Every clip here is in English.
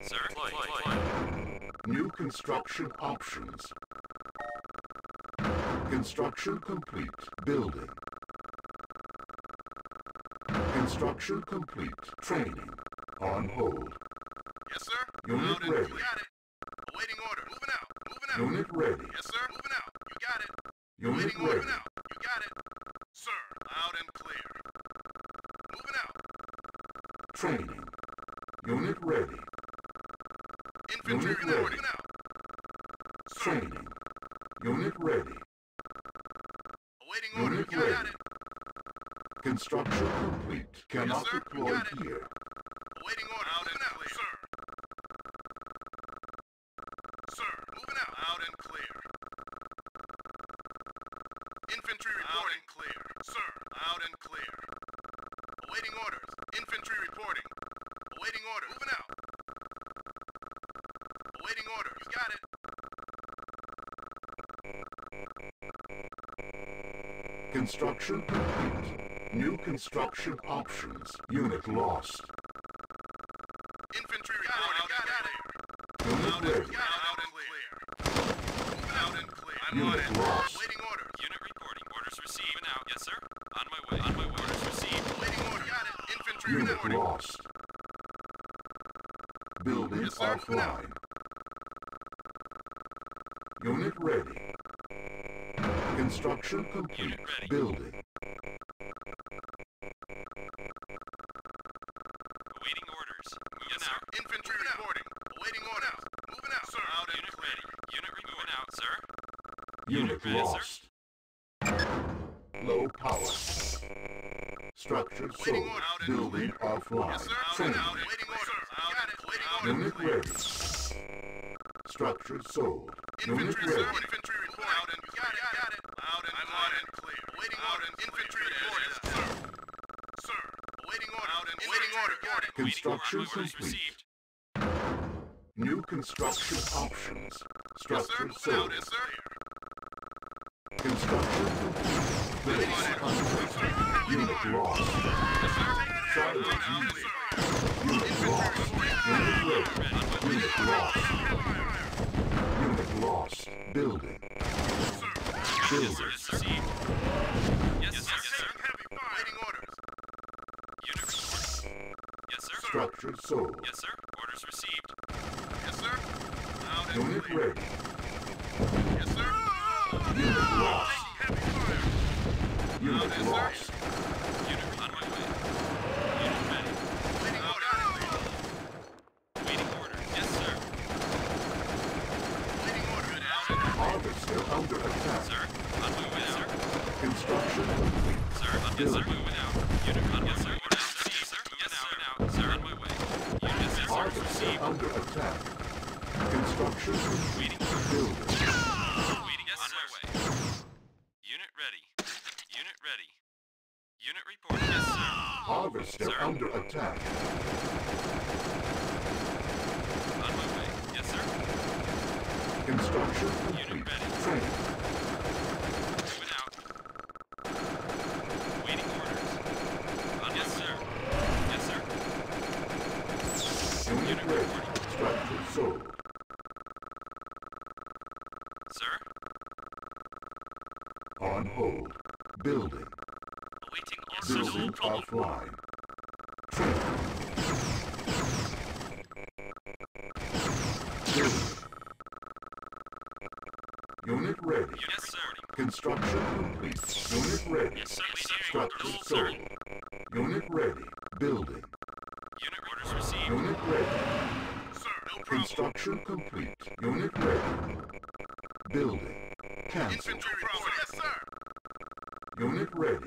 Sir, flight. New construction options. Construction complete. Building. Construction complete. Training. On hold. Yes, sir. Unit ready. You got it. Awaiting order. Moving out. Moving out. Unit ready. Yes, sir. Moving out. You got it. Unit Awaiting order. ready. Moving out. You got it. Sir, loud and clear. Moving out. Training. Unit ready. Infantry Unit reporting. ready. Moving out. Sir, Training. Unit ready. awaiting order. Unit You got ready. it. Construction complete. Cannot sir. deploy Got it. here. Awaiting order. Loud and clear. Sir. Sir, moving out. Loud and clear. Infantry reporting. Clear. Sir, loud and clear. Awaiting orders. Infantry reporting. Awaiting order. Moving out. Awaiting order. You got it. Construction complete. New construction options. Unit lost. Infantry reporting. Got it. Unit Loud ready. and clear. Moving out and clear. I'm on Unit it. lost. Awaiting orders. Unit reporting. Orders received and out. Yes, sir. On my way. On my way. Orders received. Awaiting order. Got it. Infantry Unit reporting. lost. Building Yes, sir. Moving out. offline. Unit ready. Construction complete. Unit ready. Building. Awaiting orders. Moving Yes, sir. out. Infantry reporting. Awaiting orders. Moving out. Sir, loud and Unit clear. ready. Unit moving out, sir. Unit ready, sir. lost. Low power. Structure Waiting sold. order. Loud and Building offline. Yes, sir. Loud Training. and awaiting orders. Got it. Awaiting orders. Unit ready. Structure sold. Unit Infantry, sir. ready. Infantry reporting. Loud and clear. Got it. Loud and loud and clear. Awaiting order. Infantry reporting. Sir. Sir. Awaiting order. Loud and awaiting order. Got it. Construction Waiting orders complete. received. New construction options. Yes, sir. Structure Loud sold. and clear. Construction complete. Waiting Base order. under Sir. attack. Waiting Unit order. lost. Yes, sir. Charge Loud and unit. clear. Unit lost. Unit ready. Unit lost. Unit lost. Building. Sir. Yes, Building. sir. Received. Yes, sir. Yes, sir. Heavy fire. Awaiting orders. Unit reporting. Yes, sir. Structure sold. Yes, sir. Orders received. Yes, sir. Loud and Unit clear. ready. Yes, sir. Unit lost. Heavy fire. Unit Yes, sir. lost. Unit on my way. Unit ready. Awaiting orders. Waiting orders. Yes, sir. Awaiting orders. Harvester under attack. Sir. On my way, sir. Construction complete. Sir. Yes, sir. Moving out. Unit on. Yes, sir. Orders received, sir. Yes, sir. Out. Sir. On my way. Unit. Yes, sir. Orders Harvester received. under attack. Construction complete. Waiting. Building. Waiting. Yes, on my way. Unit ready. Unit ready. Unit reporting. Yes, sir. Harvester Sir. under attack. On my way. Yes, sir. Construction Unit complete. ready. Training. Moving out. Waiting orders. On. Yes, sir. Yes, sir. Unit Unit ready. reporting. Structure sold. Sir. On hold. Building. Awaiting Building offline. Training. Building. Unit ready. Yes, sir. Construction complete. Unit ready. Yes, sir. Structure Yes, sir. sold. Unit ready. Building. Unit orders received. Unit ready. Sir, no problem. Construction complete. Unit ready. Building. Cancel. Infantry report. Yes, sir. Unit ready.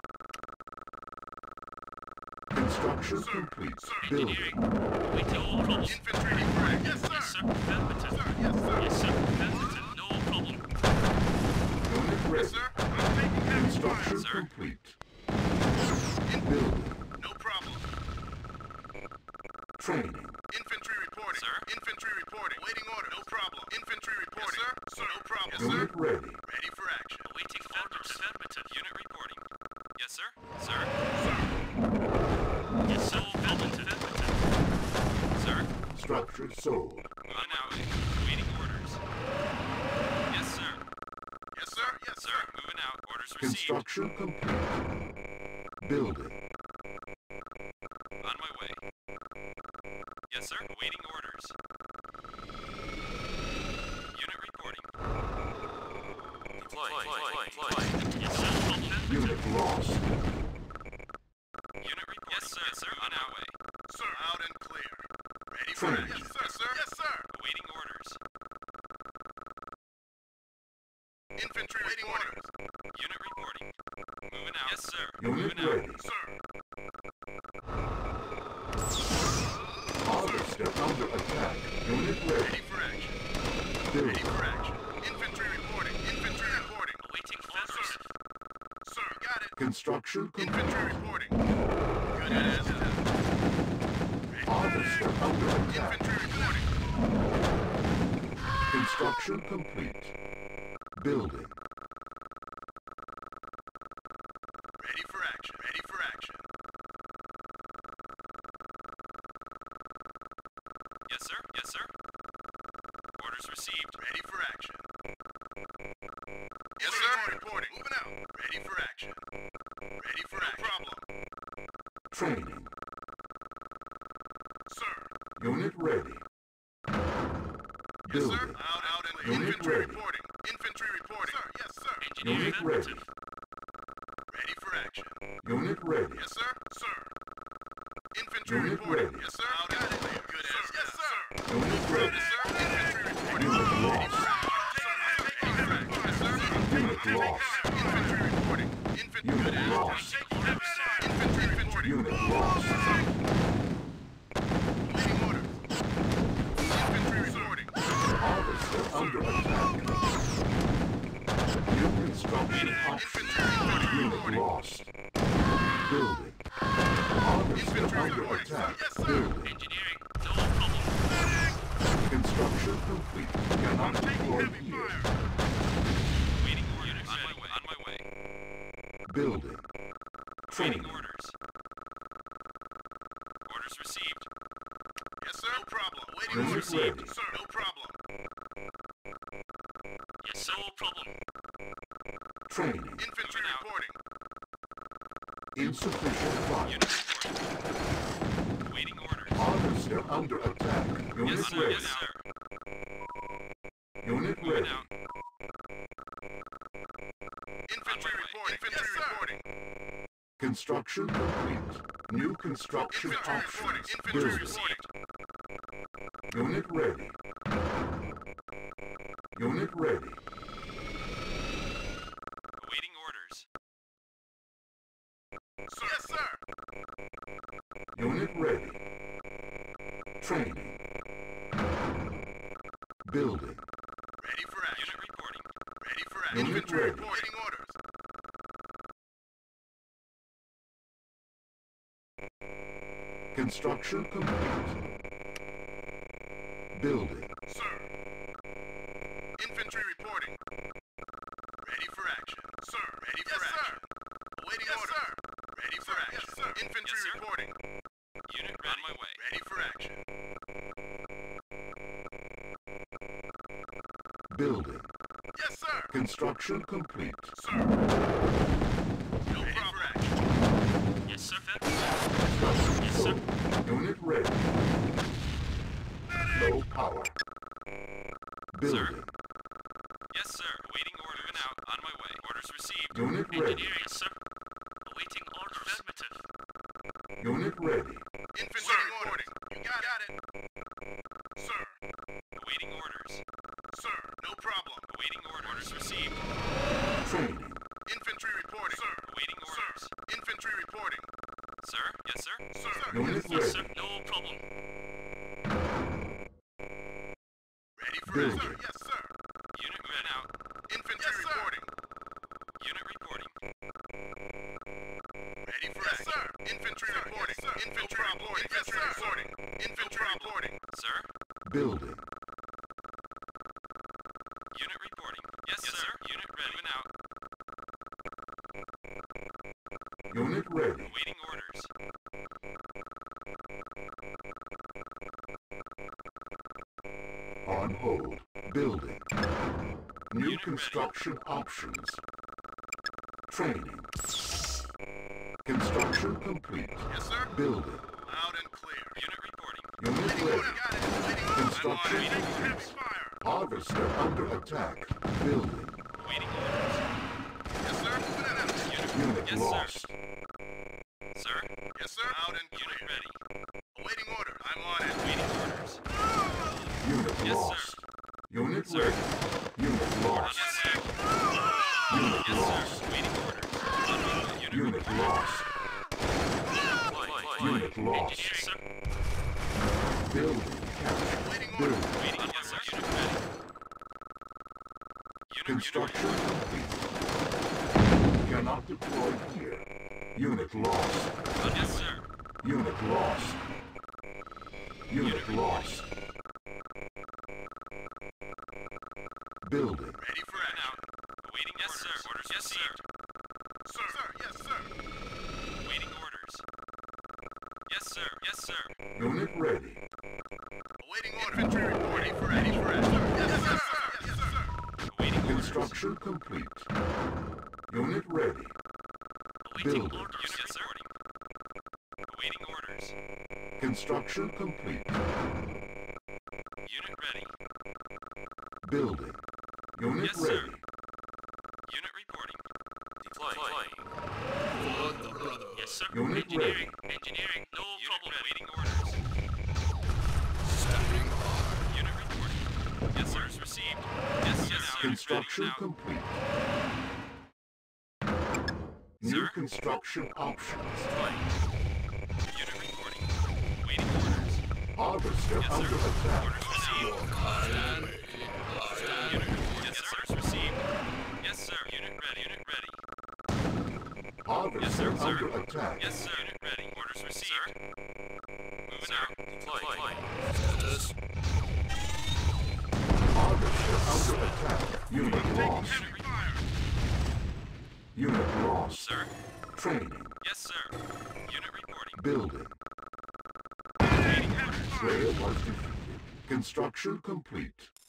Construction Sir. complete. Sir. Building. Waiting all problems. Infantry report. Yes, sir. Yes, sir. Affirmative. Sir, yes, sir. Yes, sir. Affirmative. No problem. Unit Yes, ready. sir. I'm taking heavy fire. Construction Sir. complete. Building. No problem. Training. Infantry reporting. Sir. Infantry reporting. Waiting order. No problem. Infantry reporting. Yes, sir. Sir, no problem. Yes, sir. Unit ready. Ready for action. Awaiting orders. Affirmative. Unit reporting. Yes, sir. Sir. Sir. Yes, sir. Affirmative. Sir. Structure sold. On my way. Waiting orders. Yes, sir. Yes, sir. Yes, Sir, moving out. Orders received. Construction complete. Building. On my way. Yes, sir. Awaiting orders. Unit reporting. Deploy. Yes, sir. Unit lost. Unit report. Yes, sir. Yes, sir. On our way. sir. Out and clear. Ready for Training. action. Yes, sir. Yes, sir. Awaiting orders. Infantry waiting orders. Unit reporting. Moving out. Yes, sir. Unit Moving out. ready. Sir. Harvester under attack. Unit ready. Ready for action. Ready Building. for action. Infantry reporting. Infantry reporting. Awaiting Sir. orders. Sir, got it. Construction complete. Infantry reporting. Good as done. Harvester under attack. Infantry reporting. Construction complete. Building. Ready for action. Ready for action. Yes, sir. Yes, sir. Orders received. Ready for action. Yes, sir. Reporting. Moving out. Ready for action. Ready for action. No problem. Training. Sir. Unit ready. Yes, Building. sir. Out and clear. Unit Infantry ready. reporting. Infantry reporting. Sir, yes, sir. Engineering Unit ready. affirmative. Ready for action. Unit ready. Yes, sir. Sir. Infantry Unit reporting. ready. Yes, sir. Out and clear. Good as done. Yes, sir. Unit ready. Yes, sir. Infantry reporting. Unit Ready lost. for action. Ready for action. Yes, sir. Unit lost. Infantry reporting. Infantry Unit good as done. lost. Infantry reporting. Unit lost. Waiting orders. Infantry reporting. Harvester under attack. New construction options. Unit lost. Building. Harvester Infantry under reporting. attack. Yes, sir. Building. Engineering. No problem. Construction complete. Cannot deploy here. Waiting orders. On my way. On my way. Building. Waiting Training. orders. Orders received. Yes, sir. No problem. Waiting Unit orders. ready. Sir, no problem. Yes, sir. No problem. Training. Infantry Moving out. reporting. Insufficient funds. Unit reporting. Waiting orders. Harvester under attack. Unit Yes, sir. ready. Yes, sir. Unit Moving ready. out. Infantry way. reporting. Infantry reporting. Construction complete. New construction Infantry reporting. options. Infantry Building. reporting. Unit ready. Unit ready. Awaiting orders. Sir. Yes, sir. Unit ready. Training. Building. Ready for action. Unit reporting. Ready for action. Unit Infantry ready. reporting orders. Construction complete. Building. Sir. Infantry reporting. Ready for action. Sir. Ready for action. Awaiting orders. Sir. Ready for action. Yes, sir. Infantry Yes, sir. reporting. Unit ready. On my way. Ready for action. Building. Yes, sir. Construction complete. Sir. No problem. For action. Yes, sir. Construction Yes, sir. sold. Unit ready. Low power. Building. Yes, sir. Awaiting orders. Moving out. On my way. Orders received. Unit ready. Engineering. Yes, sir. Awaiting orders. Affirmative. Unit ready. Infantry reporting. You got it. Sir. Awaiting orders. Sir. No problem. Awaiting orders. Orders received. Training. Infantry reporting. Sir. Awaiting orders. Sir. Infantry reporting. Sir? Yes, sir. Sir. Unit Yes, ready. sir. No problem. Ready for Building. action. Yes, sir. Unit moving out. Infantry reporting. Unit reporting. Ready for action. Sir. Infantry reporting. Infantry reporting. Infantry reporting. Infantry reporting. Sir? Building. Unit reporting. Yes, sir. Unit ready. Moving out. Unit ready. Awaiting orders. Construction options. Training. Construction complete. Yes, sir. Building. Loud and clear. Unit reporting. Unit Waiting ready. order. Got it. Waiting order. Construction I'm on it. complete. Heavy fire. Harvester under attack. Building. Awaiting orders. Yes, sir. Unit Yes, lost. sir. Sir. Yes, sir. Loud and Unit clear. ready. Awaiting orders. I'm on it. Awaiting orders. Unit Yes, lost. sir. Unit Sir. ready. Unit lost. Yes, sir. Unit Yes, lost. sir. Waiting orders. Unit lost. Unit lost. Yes, sir. Building captured. Waiting order. Building. Waiting. Yes, sir. Unit ready. Construction complete. Cannot deploy here. Unit lost. Yes, sir. Unit lost. Unit lost. Building. Ready for Moving action. out. Awaiting yes, sir. Orders Yes, sir. received. Sir. Sir. Yes, sir. Awaiting orders. Yes, sir. Yes, sir. Unit ready. Awaiting order. Infantry report. Ready for action. Yes, sir. Yes, sir. Awaiting orders. Construction complete. Unit ready. Awaiting Building. orders. Unit yes, sir. Awaiting orders. Construction complete. Unit ready. Building. Unit Yes, sir. ready. Unit reporting. Deploying. Yes, sir. Unit Engineering. Engineering. No problem. Waiting orders. Unit reporting. Yes, sir. Orders received. Yes, yes, sir. Construction Ready now. complete. New Sir? construction options. Deploying. Unit reporting. Waiting orders. Harvester Yes, under sir. attack. Orders received. Unit reporting. Yes, sir. Orders received. Yes, sir. Unit ready. Unit ready. Harvester Yes, sir, sir. under attack. Yes, sir. Unit ready. Orders received. Moving out. Deploying. Harvester under attack. Unit lost. Unit required. Unit lost. Sir. Training. Yes, sir. Unit reporting. Building. Waiting orders. Trail was defeated. Construction complete.